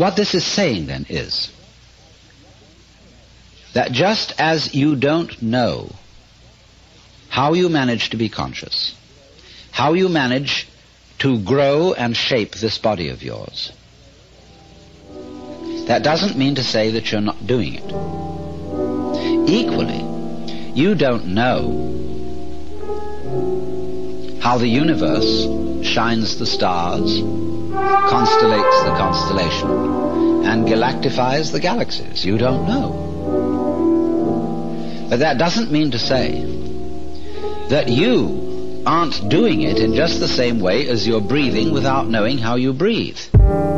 What this is saying then is that just as you don't know how you manage to be conscious, how you manage to grow and shape this body of yours, that doesn't mean to say that you're not doing it. Equally, you don't know how the universe shines the stars, constellates the constellation, and galactifies the galaxies. You don't know. But that doesn't mean to say that you aren't doing it in just the same way as you're breathing without knowing how you breathe.